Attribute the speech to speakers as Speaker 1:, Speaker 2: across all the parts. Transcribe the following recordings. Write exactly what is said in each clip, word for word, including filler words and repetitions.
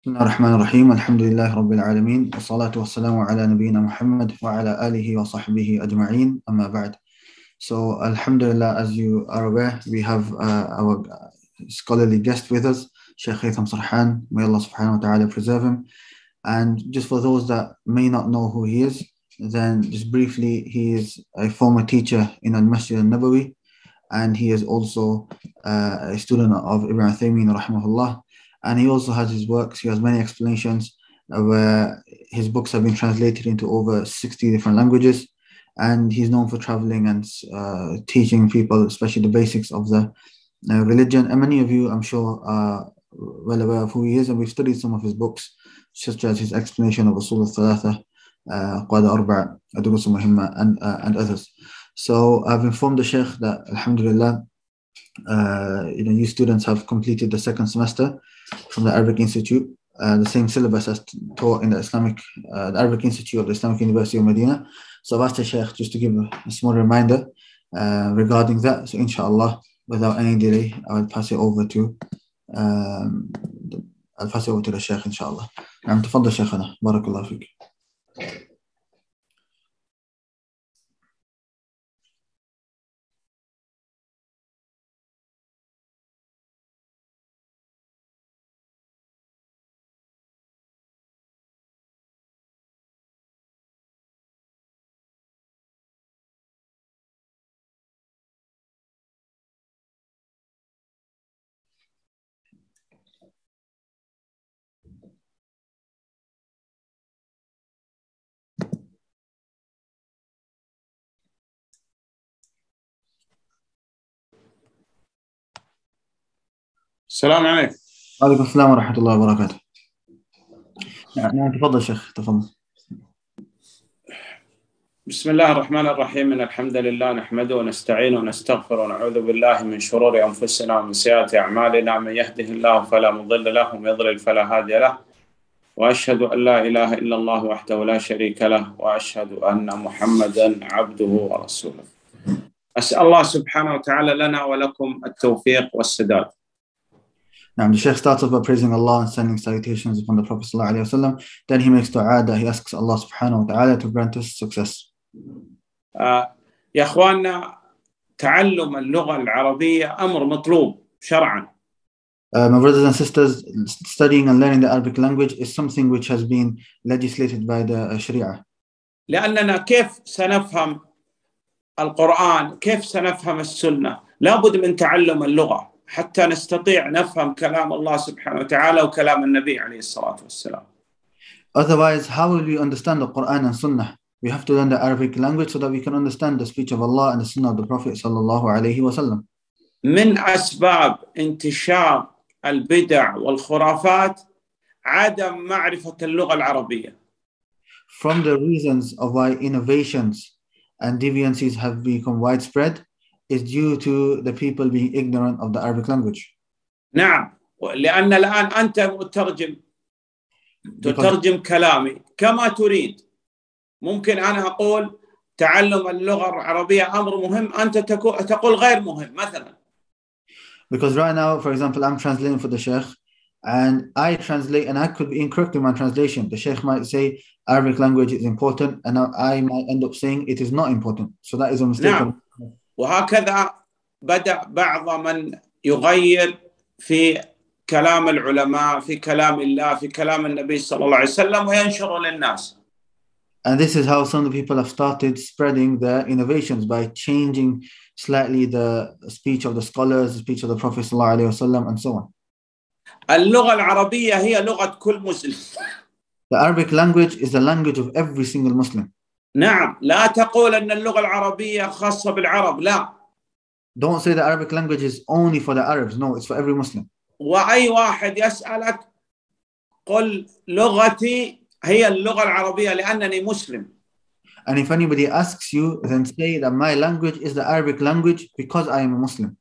Speaker 1: بسم الله الرحمن الرحيم. الحمد لله رب العالمين والصلاة والسلام على نبينا محمد وعلى آله وصحبه أجمعين أما بعد. So Alhamdulillah, as you are aware, we have uh, our scholarly guest with us, Shaykh Haytham Sarhan. May Allah subhanahu wa ta'ala preserve him. And just for those that may not know who he is, then just briefly, he is a former teacher in Al-Masjid Al-Nabawi, and he is also uh, a student of Ibn Uthaymeen rahimahullah. And he also has his works, he has many explanations uh, where his books have been translated into over sixty different languages. And he's known for traveling and uh, teaching people, especially the basics of the uh, religion. And many of you, I'm sure, are well aware of who he is. And we've studied some of his books, such as his explanation of Usul al-Thalatha, Qada Arba', Durus al-Muhimma, and, uh, and others. So I've informed the Sheikh that, Alhamdulillah, uh, you know, you students have completed the second semester from the Arabic Institute, uh, the same syllabus as taught in the Islamic, uh, the Arabic Institute of the Islamic University of Medina. So I've asked the Sheikh just to give a, a small reminder uh, regarding that. So inshallah, without any delay, I will pass it over to um, I'll pass it over to the Sheikh inshallah. نعم تفضل شيخنا بارك الله فيك.
Speaker 2: السلام عليكم.
Speaker 1: وعليكم السلام ورحمة الله وبركاته. نعم تفضل شيخ تفضل.
Speaker 2: بسم الله الرحمن الرحيم. إن الحمد لله نحمده ونستعينه ونستغفره ونعوذ بالله من شرور أنفسنا ومن سيئات أعمالنا. من يهده الله فلا مضل له ومن يضلل فلا هادي له. وأشهد أن لا إله إلا الله وحده لا شريك له وأشهد أن محمدا عبده ورسوله. أسأل الله سبحانه وتعالى لنا ولكم التوفيق والسداد.
Speaker 1: Now, the Shaykh starts off by praising Allah and sending salutations upon the Prophet sallallahu alaihi wasallam. Then he makes dua that he asks Allah subhanahu wa ta'ala to grant us success.
Speaker 2: آه يا أخواننا، تعلم اللغة العربية أمر مطلوب شرعا.
Speaker 1: Uh, my brothers and sisters, studying and learning the Arabic language is something which has been legislated by the uh, Sharia.
Speaker 2: لأننا كيف سنفهم القرآن، كيف سنفهم السنة؟ لابد من تعلم اللغة حتى نستطيع نفهم كلام الله سبحانه وتعالى وكلام النبي عليه الصلاة والسلام.
Speaker 1: Otherwise, how will we understand the Quran and Sunnah? We have to learn the Arabic language so that we can understand the speech of Allah and the Sunnah of the Prophet sallallahu alaihi wasallam.
Speaker 2: من أسباب انتشار البدع والخرافات عدم معرفة اللغة العربية.
Speaker 1: From the reasons of why innovations and deviancies have become widespread is due to the people being ignorant of the Arabic language.
Speaker 2: نعم، لأن الآن أنت مترجم تترجم كلامي كما تريد. ممكن أنا أقول تعلم اللغة العربية أمر مهم، أنت تقول غير مهم مثلا.
Speaker 1: Because right now, for example, I'm translating for the Sheikh and I translate and I could be incorrect in my translation. The Sheikh might say Arabic language is important and I might end up saying it is not important. So that is a mistake.
Speaker 2: نعم. وهكذا بدأ بعض من يغير في كلام العلماء، في كلام الله، في كلام النبي صلى الله عليه وسلم وينشر للناس.
Speaker 1: And this is how some of the people have started spreading their innovations by changing slightly the speech of the scholars, the speech of the Prophet صلى الله عليه وسلم, and so on.
Speaker 2: اللغة العربية هي لغة كل مسلم.
Speaker 1: The Arabic language is the language of every single Muslim.
Speaker 2: نعم، لا تقول أن اللغة العربية خاصة بالعرب، لا.
Speaker 1: Don't say the Arabic language is only for the Arabs. No, it's for every Muslim.
Speaker 2: وأي واحد يسألك قل لغتي هي اللغة العربية لأنني مسلم.
Speaker 1: And if anybody asks you, then say that my language is the Arabic language because I am a Muslim.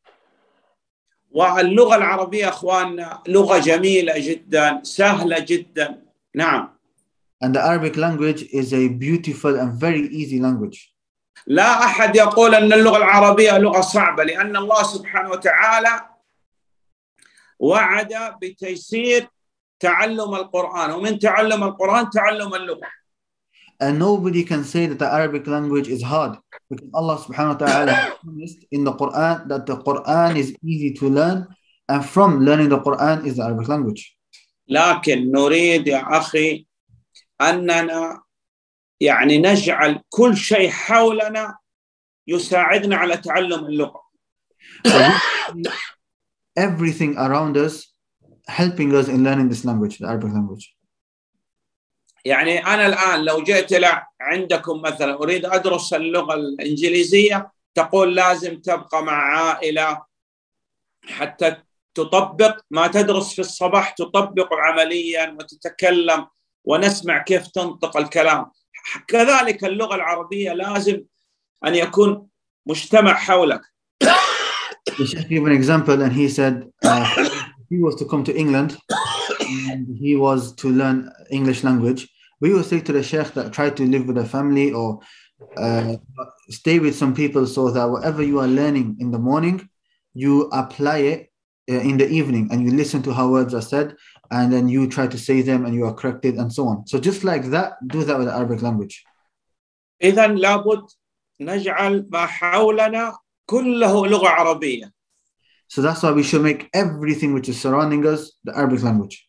Speaker 2: واللغة العربية أخواننا لغة جميلة جدا، سهلة جدا. نعم.
Speaker 1: And the Arabic language is a beautiful and very easy language.
Speaker 2: لا أحد يقول أن اللغة العربية لغة صعبة، لأن الله سبحانه وتعالى وعد بتيسير تعلم القرآن، ومن تعلم القرآن تعلم اللغة.
Speaker 1: And nobody can say that the Arabic language is hard, because Allah subhanahu wa ta'ala promised in the Quran that the Quran is easy to learn, and from learning the Quran is the Arabic language.
Speaker 2: لكن نريد يا أخي أننا يعني نجعل كل شيء حولنا يساعدنا على تعلم اللغة.
Speaker 1: So everything around us helping us in learning this language, the Arabic language.
Speaker 2: يعني أنا الآن لو جئت إلى عندكم مثلا أريد أدرس اللغة الإنجليزية، تقول لازم تبقى مع عائلة حتى تطبق ما تدرس في الصباح، تطبق عمليا وتتكلم ونسمع كيف تنطق الكلام. كذلك اللغة العربية لازم أن يكون مجتمع حولك.
Speaker 1: The Sheikh gave an example, and he said uh, if he was to come to England and he was to learn English language, we would say to the Sheikh that try to live with a family or uh, stay with some people, so that whatever you are learning in the morning, you apply it uh, in the evening, and you listen to how words are said, and then you try to say them and you are corrected and so on. So just like that, do that with the Arabic language.
Speaker 2: إذا لابد نجعل ما حولنا كله لغة عربية.
Speaker 1: So that's why we should make everything which is surrounding us the Arabic language.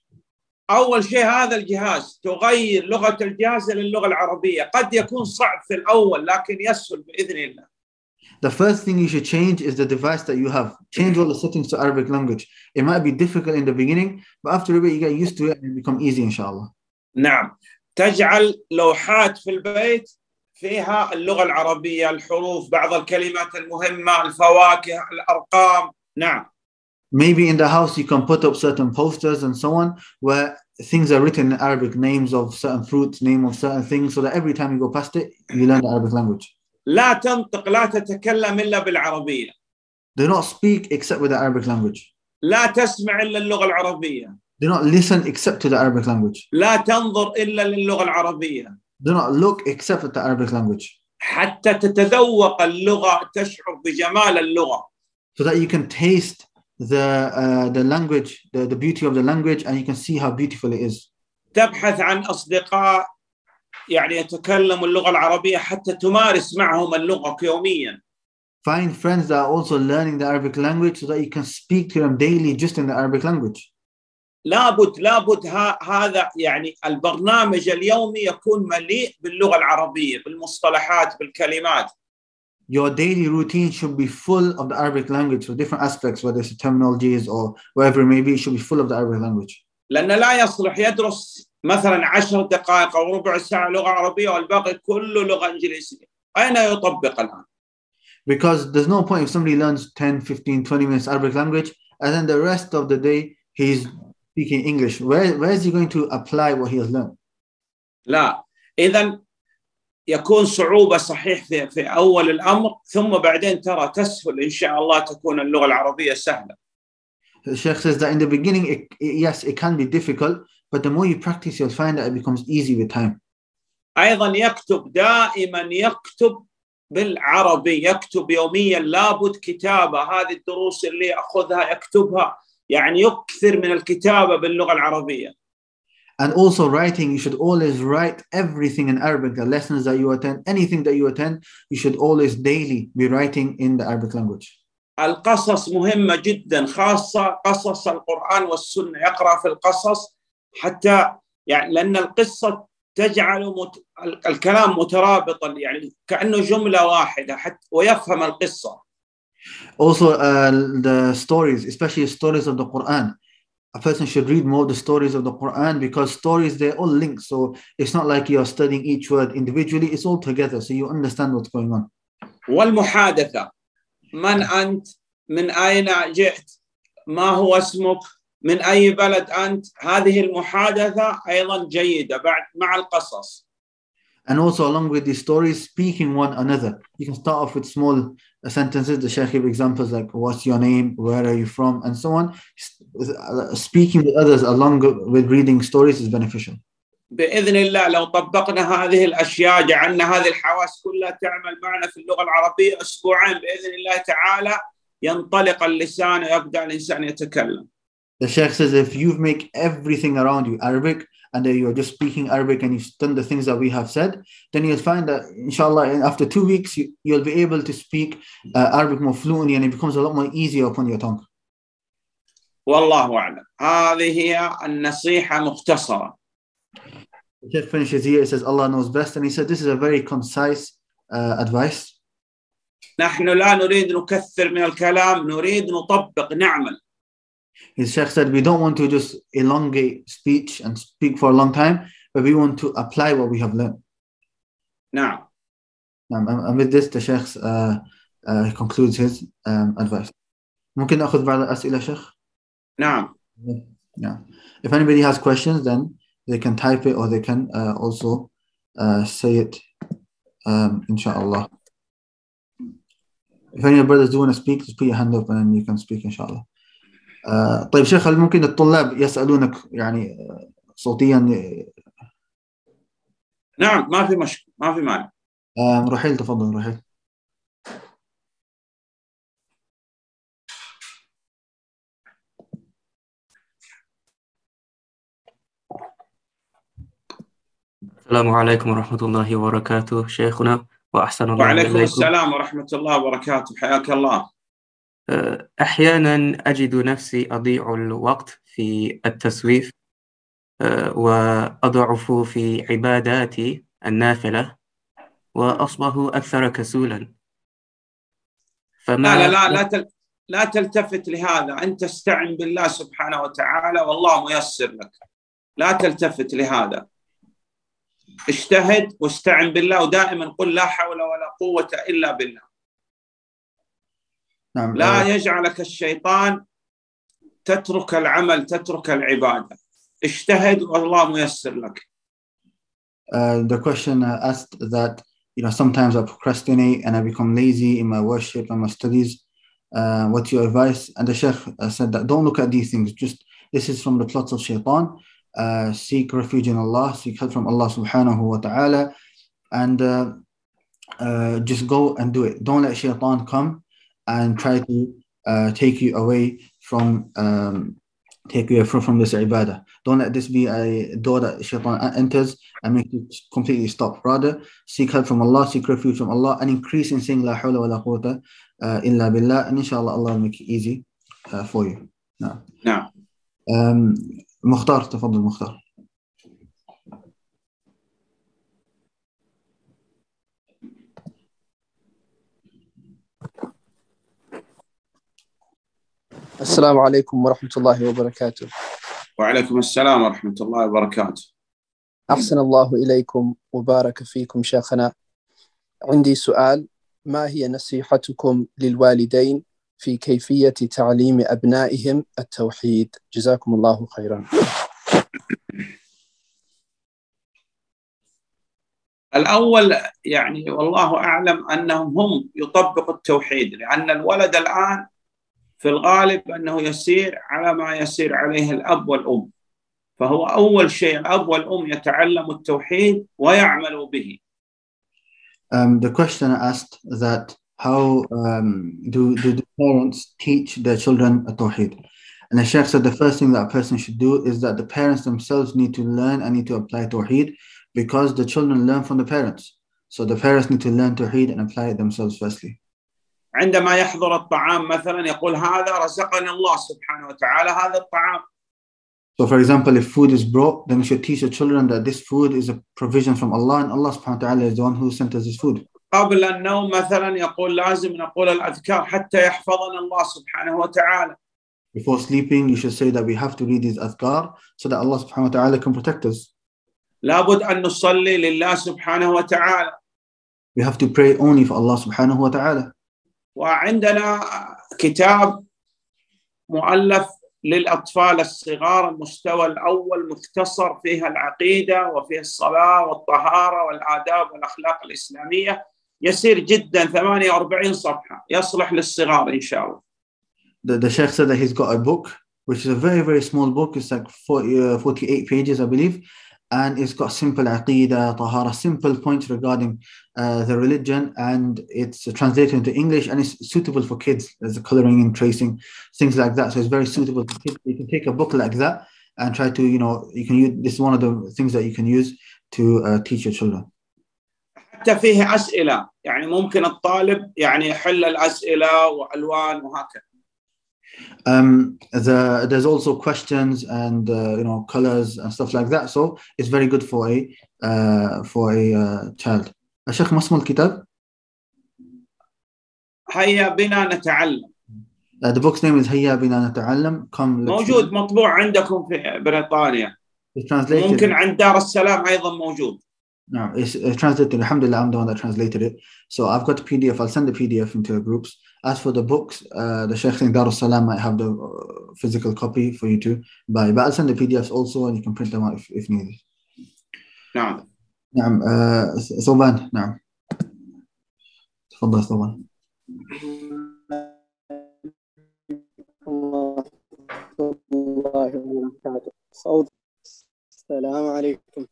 Speaker 2: أول شيء هذا الجهاز، تغير لغة الجهاز للغة العربية. قد يكون صعب في الأول لكن يسهل بإذن الله.
Speaker 1: The first thing you should change is the device that you have. Change all the settings to Arabic language. It might be difficult in the beginning, but after a bit you get used to it and it become easy, inshallah.
Speaker 2: نعم. تجعل لوحات في البيت فيها اللغة العربية، الحروف، بعض الكلمات المهمة، الفواكه، الأرقام. نعم.
Speaker 1: Maybe in the house you can put up certain posters and so on where things are written in Arabic, names of certain fruits, name of certain things, so that every time you go past it, you learn the Arabic language.
Speaker 2: لا تنطق لا تتكلم إلا بالعربية.
Speaker 1: Do not speak except with the Arabic language.
Speaker 2: لا تسمع إلا اللغة العربية.
Speaker 1: Do not listen except to the Arabic language.
Speaker 2: لا تنظر إلا للغة العربية.
Speaker 1: Do not look except at the Arabic language.
Speaker 2: حتى تتذوق اللغة، تشعر بجمال اللغة.
Speaker 1: So that you can taste the uh, the language, the, the beauty of the language, and you can see how beautiful it is.
Speaker 2: تبحث عن أصدقاء يعني يتكلموا اللغة العربية حتى تمارس معهم اللغة يوميا.
Speaker 1: Find friends that are also learning the Arabic language so that you can speak to them daily just in the Arabic language.
Speaker 2: لابد لابد ها هذا يعني البرنامج اليومي يكون مليء باللغة العربية، بالمصطلحات، بالكلمات.
Speaker 1: Your daily routine should be full of the Arabic language for different aspects, whether it's terminologies or whatever it may be, it should be full of the Arabic language.
Speaker 2: لأن لا يصلح يدرس مثلا عشر دقائق أو ربع ساعة لغة عربية والباقي كله لغة إنجليزية. أين يطبق الآن؟
Speaker 1: Because there's no point if somebody learns ten, fifteen, twenty minutes Arabic language and then the rest of the day he's speaking English. Where, where is he going to apply what he has learned?
Speaker 2: لا. إذن يكون صعوبة صحيح في في أول الأمر، ثم بعدين ترى تسهل إن شاء الله تكون اللغة العربية سهلة.
Speaker 1: The Sheikh says that in the beginning, it, it, yes, it can be difficult, but the more you practice, you'll find that it becomes easy with time.
Speaker 2: أيضا يكتب دائما يكتب بالعربي، يكتب يوميا، لابد كتابة. هذه الدروس اللي أخذها يكتبها، يعني يكثر من الكتابة باللغة العربية.
Speaker 1: And also writing, you should always write everything in Arabic, the lessons that you attend, anything that you attend, you should always daily be writing in the Arabic language.
Speaker 2: القصص مهمة جدا، خاصة قصص القرآن والسنة. يقرأ في القصص حتى يعني لأن القصة تجعل مت... الكلام مترابطا، يعني كأنه جملة واحدة حتى ويفهم القصة.
Speaker 1: Also uh, the stories, especially stories of the Quran. A person should read more of the stories of the Quran because stories, they're all linked. So it's not like you're studying each word individually, it's all together. So you understand what's going on.
Speaker 2: والمحادثة. من أنت؟ من أين جئت؟ ما هو اسمك؟ من أي بلد أنت؟ هذه المحادثة أيضا جيدة بعد مع القصص.
Speaker 1: And also along with these stories, speaking one another. You can start off with small sentences. The Shaykh gave examples like, what's your name? Where are you from? And so on. Speaking with others along with reading stories is beneficial.
Speaker 2: بإذن الله لو طبقنا هذه الأشياء، جعلنا هذه الحواس كلها تعمل معنا في اللغة العربية، أسبوعين بإذن الله تعالى ينطلق اللسان ويبدأ الإنسان يتكلم.
Speaker 1: The Sheikh says if you make everything around you Arabic and then you're just speaking Arabic and you've done the things that we have said, then you'll find that, inshallah, after two weeks, you, you'll be able to speak uh, Arabic more fluently and it becomes a lot more easier upon your tongue.
Speaker 2: والله أعلم. هذه هي النصيحة مختصرة.
Speaker 1: The Sheikh finishes here, he says, Allah knows best, and he said this is a very concise uh, advice.
Speaker 2: نحن لا نريد نكثر من الكلام، نريد نطبق نعمل.
Speaker 1: His Sheikh said, we don't want to just elongate speech and speak for a long time, but we want to apply what we have learned.
Speaker 2: نعم.
Speaker 1: And, and with this, the Sheikh uh, uh, concludes his um, advice. ممكن نأخذ بعض الأسئلة شيخ؟
Speaker 2: نعم.
Speaker 1: Yeah. If anybody has questions, then they can type it or they can uh, also uh, say it, um, inshallah. If any of your brothers do want to speak, just put your hand up and then you can speak, inshallah. Uh, طيب شيخ، هل ممكن الطلاب يسألونك يعني صوتيا؟
Speaker 2: نعم، ما في مشكلة، ما في مانع.
Speaker 1: uh, رحيل تفضل رحيل.
Speaker 3: السلام عليكم ورحمة الله وبركاته شيخنا، وأحسن الله
Speaker 2: وعليكم
Speaker 3: إليكم.
Speaker 2: السلام ورحمة الله وبركاته، حياك الله.
Speaker 3: أحيانا أجد نفسي أضيع الوقت في التسويف وأضعف في عباداتي النافلة وأصبح أكثر كسولا.
Speaker 2: فما لا لا لا لا, لا تلتفت لهذا، أنت استعن بالله سبحانه وتعالى والله ميسر لك. لا تلتفت لهذا، اجتهد واستعن بالله، ودائما قل لا حول ولا قوة إلا بالله.
Speaker 1: نعم.
Speaker 2: لا يجعلك الشيطان تترك العمل، تترك العبادة. اجتهد والله ميسر لك.
Speaker 1: Uh, the question uh, asked that, you know, sometimes I procrastinate and I become lazy in my worship and my studies. Uh, what's your advice? And the Sheikh uh, said that don't look at these things. Just, this is from the plots of shaitan. Uh, seek refuge in Allah, seek help from Allah subhanahu wa ta'ala, and uh, uh, just go and do it. Don't let shaitan come and try to uh, take you away from um, take you from, from this ibadah. Don't let this be a door that shaitan enters and make you completely stop. Rather, seek help from Allah, seek refuge from Allah, and increase in saying la hawla wa la quwwata uh, illa billah, and inshallah Allah will make it easy uh, for you. No.
Speaker 2: No.
Speaker 1: Um, مختار تفضل مختار.
Speaker 4: السلام عليكم ورحمة الله وبركاته.
Speaker 2: وعليكم السلام ورحمة الله وبركاته.
Speaker 4: أحسن الله إليكم وبارك فيكم شيخنا. عندي سؤال، ما هي نصيحتكم للوالدين في كيفية تعليم أبنائهم التوحيد؟ جزاكم الله خيرا.
Speaker 2: الأول يعني والله أعلم أنهم هم يطبقوا التوحيد، لأن الولد الآن في الغالب أنه يسير على ما يسير عليه الأب والأم، فهو أول شيء الأب والأم يتعلموا التوحيد ويعملوا به.
Speaker 1: Um, the question asked that how um, do, do the parents teach their children a tawheed? And the Shaykh said the first thing that a person should do is that the parents themselves need to learn and need to apply tawheed, because the children learn from the parents. So the parents need to learn tawheed and apply it themselves firstly.
Speaker 2: عندما يحضر الطعام مثلا يقول هذا رزقني الله سبحانه وتعالى هذا الطعام.
Speaker 1: So for example, if food is brought, then we should teach the children that this food is a provision from Allah, and Allah subhanahu wa ta'ala is the one who sent us this food.
Speaker 2: قبل النوم مثلا يقول لازم نقول الأذكار حتى يحفظنا الله سبحانه وتعالى.
Speaker 1: Before sleeping, you should say that we have to read these adhkar so that Allah subhanahu wa ta'ala can protect us.
Speaker 2: لابد أن نصلي لله سبحانه وتعالى.
Speaker 1: We have to pray only for Allah subhanahu wa ta'ala.
Speaker 2: وعندنا كتاب مؤلف للأطفال الصغار المستوى الأول مختصر فيها العقيدة وفيها الصلاة والطهارة والآداب والأخلاق الإسلامية، يسير جدا ثمانية وأربعين صفحة، يصلح للصغار إن شاء الله.
Speaker 1: The, the Sheikh said that he's got a book, which is a very, very small book. It's like forty, uh, forty-eight pages, I believe. and it's got simple aqidah, tahara, simple points regarding uh, the religion, and it's translated into English, and it's suitable for kids. There's the coloring and tracing, things like that. So it's very suitable for kids. You can take a book like that and try to, you know, you can use, this is one of the things that you can use to uh, teach your children.
Speaker 2: حتى فيه أسئلة، يعني ممكن الطالب يعني يحل الأسئلة وألوان وهكذا.
Speaker 1: Um, the, there's also questions and uh, you know, colors and stuff like that. So it's very good for a uh, for a uh, child. الشيخ ما اسم الكتاب؟
Speaker 2: هيا بنا نتعلم.
Speaker 1: Uh, the book's name is هيا بنا نتعلم. Come,
Speaker 2: موجود مطبوع عندكم في بريطانيا.
Speaker 1: It's translated.
Speaker 2: ممكن عند دار السلام أيضا موجود.
Speaker 1: No, it's, it's translated. Alhamdulillah, I'm the one that translated it. So I've got a P D F. I'll send the P D F into the groups. As for the books, uh, the Sheikh in Dar al-Salam might have the uh, physical copy for you to buy. But I'll send the P D Fs also, and you can print them out if, if needed.
Speaker 2: نعم.
Speaker 1: نعم. uh, ثوبان. نعم. تفضل ثوبان.
Speaker 5: صوت. السلام عليكم.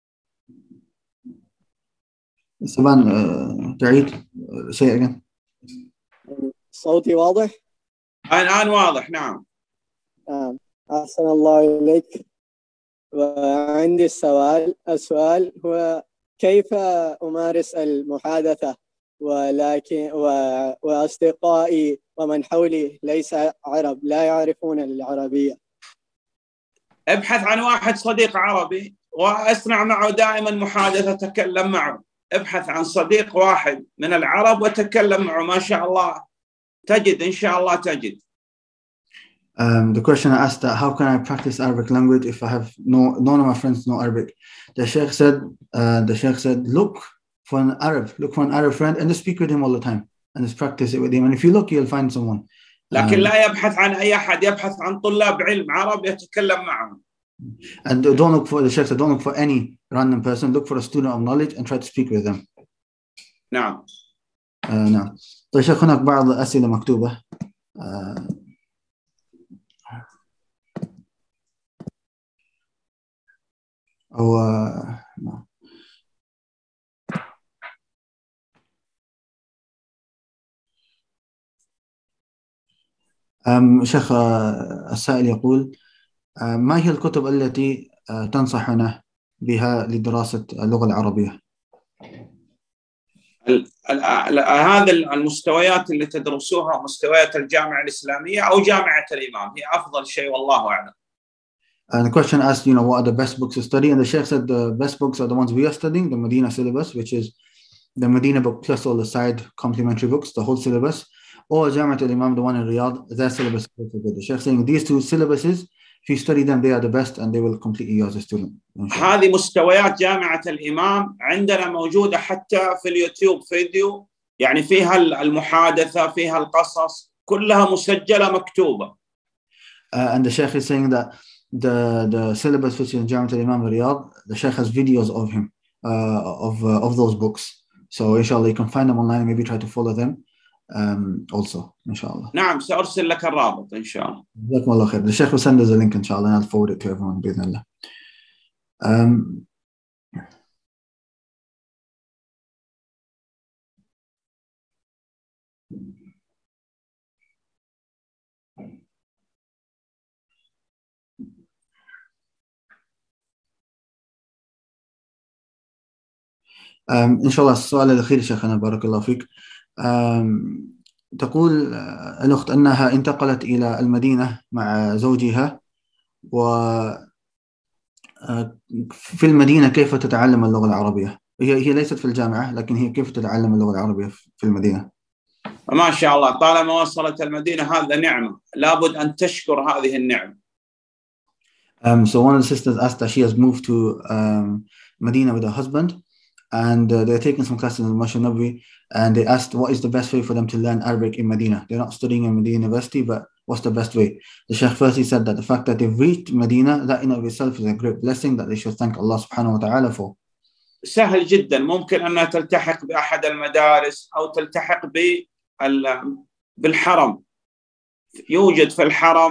Speaker 1: ثوبان uh, تعيد say again.
Speaker 5: صوتي واضح؟
Speaker 2: الآن واضح. نعم.
Speaker 5: نعم. أحسن الله إليك. وعندي السؤال السؤال هو كيف أمارس المحادثة ولكن و... وأصدقائي ومن حولي ليس عرب لا يعرفون العربية.
Speaker 2: ابحث عن واحد صديق عربي وأصنع معه دائما محادثة، تكلم معه. ابحث عن صديق واحد من العرب وتكلم معه، ما شاء الله تجد إن شاء الله تجد.
Speaker 1: Um, the question I asked that how can I practice Arabic language if I have no none of my friends know Arabic? The Sheikh said uh, the Sheikh said look for an Arab, look for an Arab friend and just speak with him all the time and just practice it with him. And if you look, you'll find someone.
Speaker 2: لكن
Speaker 1: um,
Speaker 2: لا يبحث عن أي أحد، يبحث عن طلاب علم عرب يتكلم معهم.
Speaker 1: And don't look for the Sheikh said don't look for any random person. Look for a student of knowledge and try to speak with them.
Speaker 2: نعم.
Speaker 1: uh, نعم. طيب شيخ هناك بعض الأسئلة مكتوبة. uh, أو نعم. um, شيخ السائل يقول ما هي الكتب التي تنصحنا بها لدراسة اللغة العربية؟
Speaker 2: هذا المستويات اللي تدرسوها مستويات الجامعة الإسلامية أو جامعة الإمام هي أفضل شيء والله أعلم.
Speaker 1: And the question asked, you know, what are the best books to study? And the Sheikh said the best books are the ones we are studying, the Medina syllabus, which is the Medina book plus all the side complementary books, the whole syllabus, or Jamiat al-Imam, the one in Riyadh, their syllabus is also good. The Sheikh saying these two syllabuses, if you study them, they are the best and they will completely you as a student.
Speaker 2: هذه مستويات جامعة الإمام عندنا موجودة حتى في اليوتيوب فيديو، يعني فيها المحادثة، فيها القصص، كلها مسجلة مكتوبة.
Speaker 1: Uh, and the Sheikh is saying that the the syllabus which is in Jamiat al-Imam Riyadh, the Sheikh has videos of him, uh, of uh, of those books. So inshallah you can find them online and maybe try to follow them um, also, inshallah.
Speaker 2: نعم سأرسل لك الرابط إن شاء الله.
Speaker 1: جزاكم الله خير. The Sheikh will send us a link inshallah and I'll forward it to everyone بإذن الله. Um, إن شاء الله السؤال الأخير شيخنا بارك الله فيك. تقول الأخت أنها انتقلت إلى المدينة مع زوجها وفي المدينة كيف تتعلم اللغة العربية؟ هي هي ليست في الجامعة لكن هي كيف تتعلم اللغة العربية في المدينة؟
Speaker 2: ما شاء الله طالما وصلت المدينة هذا نعمة لابد أن تشكر هذه النعمة.
Speaker 1: Um, so one of the sisters asked that she has moved to um, Medina with her husband. And uh, they're taking some classes in Masjid Nabawi, and they asked what is the best way for them to learn Arabic in Medina. They're not studying in Medina University, but what's the best way? The Sheikh firstly said that the fact that they've reached Medina, that in of itself is a great blessing that they should thank Allah subhanahu wa ta'ala for.
Speaker 2: سهل جدا، ممكن أنها تلتحق بأحد المدارس أو تلتحق بالحرم. يوجد في الحرم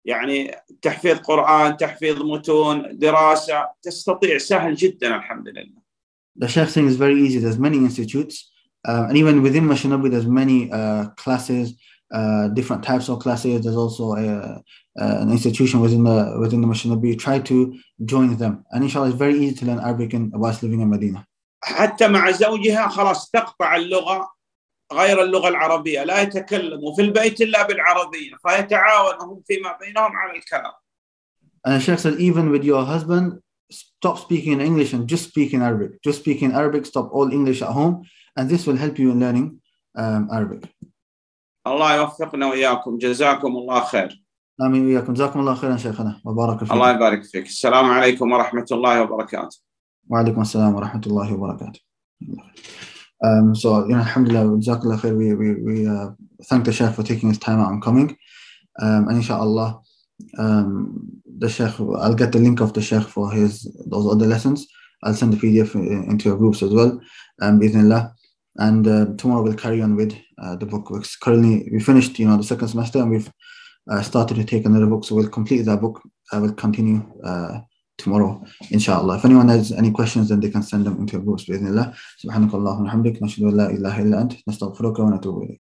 Speaker 2: يعني تحفيظ قرآن، تحفيظ متون، دراسة، تستطيع، سهل جدا الحمد لله.
Speaker 1: The Sheikh thing is very easy. There's many institutes, uh, and even within Mashnabi, there's many uh, classes, uh, different types of classes. There's also a, uh, an institution within the within the Mashnabi. Try to join them, and inshallah, it's very easy to learn Arabic in, whilst living in Medina.
Speaker 2: حتى مع زوجها خلاص تقطع اللغة غير اللغة العربية، لا يتكلموا في البيت إلا بالعربية، فيتعاونهم فيما بينهم على الكلام.
Speaker 1: And the Sheikh said, even with your husband, stop speaking in English and just speak in Arabic. Just speak in Arabic, stop all English at home, and this will help you in learning um, Arabic.
Speaker 2: الله يوفقنا وإياكم، جزاكم الله خير.
Speaker 1: آمين وإياكم، جزاكم الله خيرا شيخنا وبارك فيك.
Speaker 2: الله يبارك فيك. السلام عليكم ورحمة الله وبركاته.
Speaker 1: وعليكم السلام ورحمة الله وبركاته. Um, so, you know, alhamdulillah, jazakallah khair, we, we, we uh, thank the Sheikh for taking his time out and coming. Um, and inshallah, um, the Sheikh, I'll get the link of the Sheikh for his those other lessons. I'll send the P D F into your groups as well, um, bismillah. And uh, tomorrow we'll carry on with uh, the book. Because currently, we finished, you know, the second semester, and we've uh, started to take another book. So we'll complete that book. I will continue uh, tomorrow, inshallah. If anyone has any questions, then they can send them into your groups, bismillah. Subhanakallahumma wa bihamdik, nashhadu an la ilaha illa ant, nastaghfiruka wa natubu ilayk.